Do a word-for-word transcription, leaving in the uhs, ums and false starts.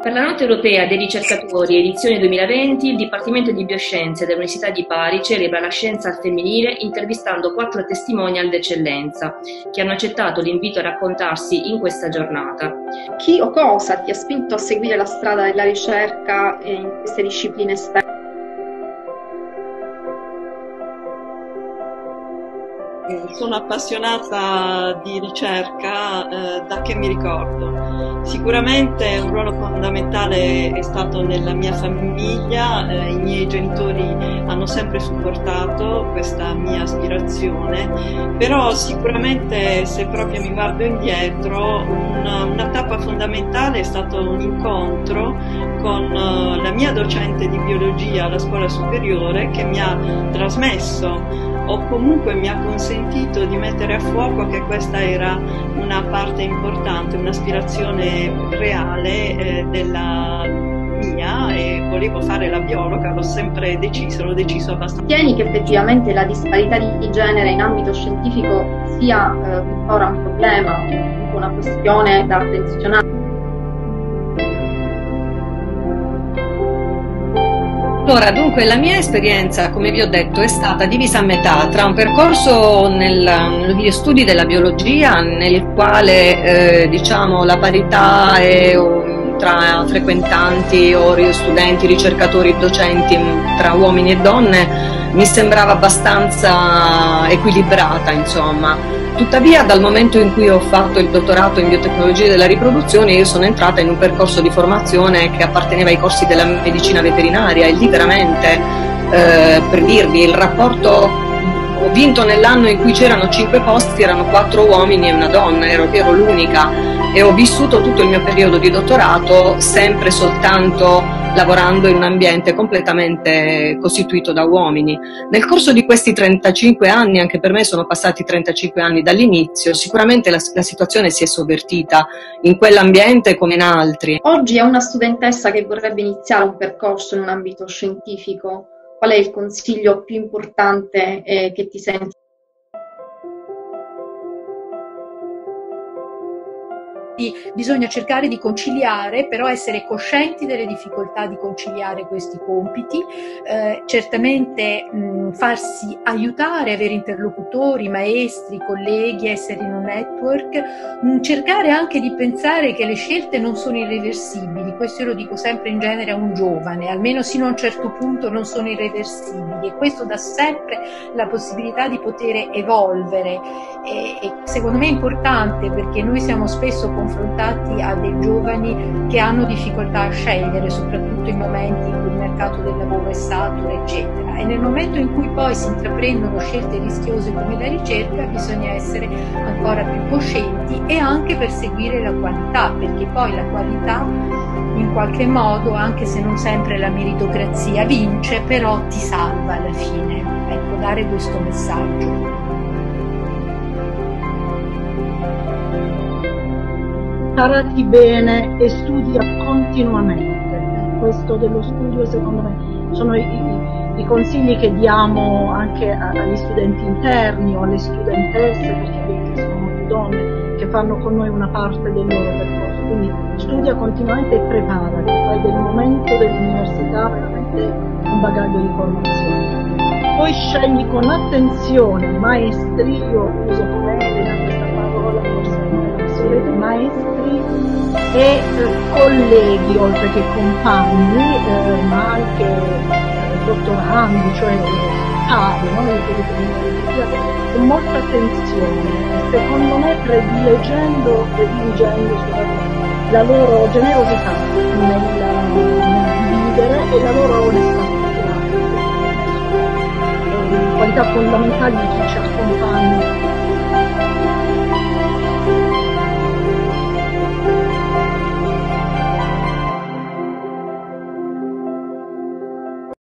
Per la Notte Europea dei Ricercatori, edizione duemilaventi, il Dipartimento di Bioscienze dell'Università di Bari celebra la scienza al femminile intervistando quattro testimonial d'eccellenza che hanno accettato l'invito a raccontarsi in questa giornata. Chi o cosa ti ha spinto a seguire la strada della ricerca in queste discipline esterne? Sono appassionata di ricerca eh, da che mi ricordo. Sicuramente un ruolo fondamentale è stato nella mia famiglia, eh, i miei genitori hanno sempre supportato questa mia aspirazione, però sicuramente se proprio mi guardo indietro una, una tappa fondamentale è stato un incontro con uh, la mia docente di biologia alla scuola superiore che mi ha trasmesso o comunque mi ha consentito di mettere a fuoco che questa era una parte importante, un'aspirazione reale eh, della mia e volevo fare la biologa, l'ho sempre deciso, l'ho deciso abbastanza. Tieni che effettivamente la disparità di genere in ambito scientifico sia eh, ancora un problema, una questione da attenzionare? Allora, dunque, la mia esperienza, come vi ho detto, è stata divisa a metà tra un percorso nel, negli studi della biologia, nel quale eh, diciamo la parità è, tra frequentanti o studenti, ricercatori, docenti, tra uomini e donne, mi sembrava abbastanza equilibrata, insomma. Tuttavia, dal momento in cui ho fatto il dottorato in biotecnologie della riproduzione, io sono entrata in un percorso di formazione che apparteneva ai corsi della medicina veterinaria e lì veramente, eh, per dirvi, il rapporto, ho vinto nell'anno in cui c'erano cinque posti, erano quattro uomini e una donna, ero, ero l'unica e ho vissuto tutto il mio periodo di dottorato sempre soltanto lavorando in un ambiente completamente costituito da uomini. Nel corso di questi trentacinque anni, anche per me sono passati trentacinque anni dall'inizio, sicuramente la, la situazione si è sovvertita in quell'ambiente come in altri. Oggi è una studentessa che vorrebbe iniziare un percorso in un ambito scientifico. Qual è il consiglio più importante eh, che ti senti? Bisogna cercare di conciliare, però essere coscienti delle difficoltà di conciliare questi compiti, eh, certamente mh, farsi aiutare, avere interlocutori, maestri, colleghi, essere in un network, mh, cercare anche di pensare che le scelte non sono irreversibili. Questo io lo dico sempre in genere a un giovane, almeno sino a un certo punto non sono irreversibili e questo dà sempre la possibilità di poter evolvere e, e secondo me è importante perché noi siamo spesso confrontati a dei giovani che hanno difficoltà a scegliere, soprattutto in momenti in cui il mercato del lavoro è saturo, eccetera. E nel momento in cui poi si intraprendono scelte rischiose come la ricerca, bisogna essere ancora più coscienti e anche perseguire la qualità, perché poi la qualità in qualche modo, anche se non sempre la meritocrazia vince, però ti salva alla fine. Ecco, dare questo messaggio. Preparati bene e studia continuamente. Questo dello studio secondo me sono i, i, i consigli che diamo anche a, agli studenti interni o alle studentesse, perché ovviamente sono donne che fanno con noi una parte del loro percorso. Quindi studia continuamente e preparati, fai del momento dell'università veramente un bagaglio di formazione. Poi scegli con attenzione maestri, io uso come Elena questa parola, forse non è obsoleta, maestri e eh, colleghi oltre che compagni, eh, ma anche eh, dottorandi, cioè pari, no? Con molta attenzione, secondo me prediligendo, prediligendo la loro generosità nel, nel dividere e la loro onestà culturale, qualità fondamentali di chi ci accompagna